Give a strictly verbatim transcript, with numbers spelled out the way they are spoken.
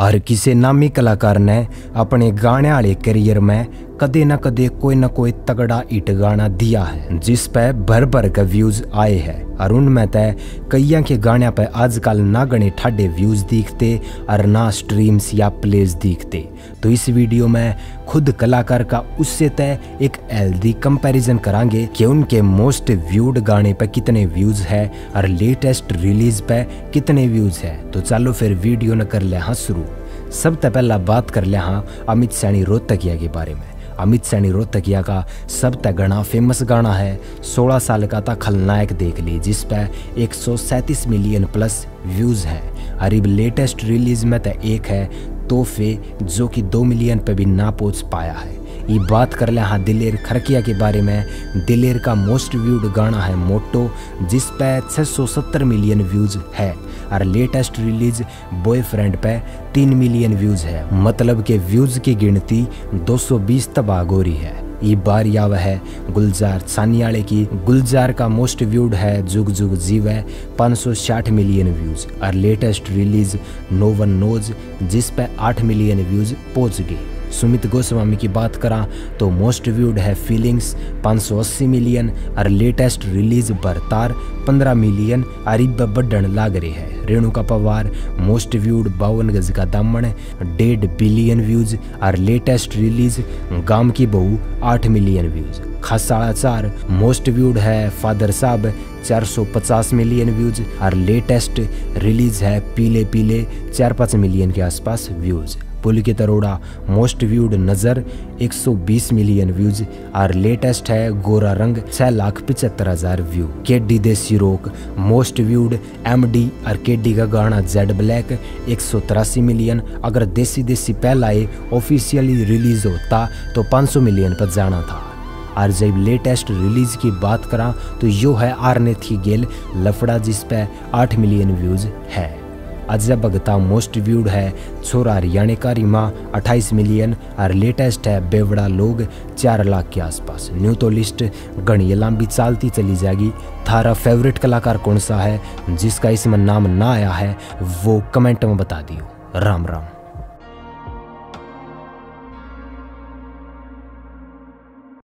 हर किसी नामी कलाकार ने अपने गाने वाले करियर में कदे न कदे कोई न कोई तगड़ा हिट गाना दिया है जिस पे भर भर के व्यूज आए हैं। और उनमें तय कईया के गाने पे आजकल ना गणे ठाडे व्यूज दिखते और ना स्ट्रीम्स या प्लेस दिखते। तो इस वीडियो में खुद कलाकार का उससे तय एक हेल्दी कंपैरिजन करांगे कि उनके मोस्ट व्यूड गाने पे कितने व्यूज है और लेटेस्ट रिलीज पे कितने व्यूज है। तो चलो फिर वीडियो न कर ले हाँ शुरू। सबसे पहला बात कर ले हाँ अमित सैनी रोहतकिया के बारे में। अमित सैनी रोहतकिया का सबसे घना फेमस गाना है सोलह साल का था खलनायक देख ली, जिस पे एक सौ सैंतीस मिलियन प्लस व्यूज है। और लेटेस्ट रिलीज में तो एक है तोहफे जो कि दो मिलियन पे भी ना पहुंच पाया है। ये बात कर ले हाँ दिलेर खरकिया के बारे में। दिलेर का मोस्ट व्यूड गाना है मोटो जिस पे छह सौ सत्तर मिलियन व्यूज है और लेटेस्ट रिलीज बॉयफ्रेंड पे तीन मिलियन व्यूज है। मतलब के व्यूज की गिनती दो सौ बीस तबाग हो रही है। ये बार याव है गुलजार सानियाले की। गुलजार का मोस्ट व्यूड है जुग जुग जीवे पाँच सौ साठ मिलियन व्यूज और latest release no one knows जिस पे आठ मिलियन व्यूज पहुंच गए। सुमित गोस्वामी की बात करा तो मोस्ट व्यूड है फीलिंग्स पाँच सौ अस्सी मिलियन और लेटेस्ट रिलीज बरतार पंद्रह मिलियन और बढ़न लाग रही है। रेणुका पवार मोस्ट व्यूड बावन गज का दामन डेढ़ बिलियन व्यूज और लेटेस्ट रिलीज गाम की बहू आठ मिलियन व्यूज। खसाड़ा चार मोस्ट व्यूड है फादर साहब चार सौ पचास मिलियन व्यूज और लेटेस्ट रिलीज है पीले पीले चार पाँच मिलियन के आसपास views. Pulkit Arora most viewed नजर एक सौ बीस मिलियन व्यूज और लेटेस्ट है गोरा रंग छह लाख पिछहत्तर हजार view. KD Desi rock most viewed MD और केडी का गाना जेड ब्लैक एक सौ तिरासी मिलियन। अगर देसी देसी पहला ऑफिशियली रिलीज होता तो पाँच सौ मिलियन पर जाना था। और जब लेटेस्ट रिलीज की बात करा तो यो है आरने थी गेल लफड़ा जिस पे आठ मिलियन व्यूज है। अजय भगता मोस्ट व्यूड है छोरा हरियाणे का रीमा अट्ठाईस मिलियन और लेटेस्ट है बेवड़ा लोग चार लाख के आसपास। न्यू तो लिस्ट घनी लंबी चालती चली जाएगी। थारा फेवरेट कलाकार कौन सा है जिसका इसमें नाम ना आया है वो कमेंट में बता दियो। राम राम।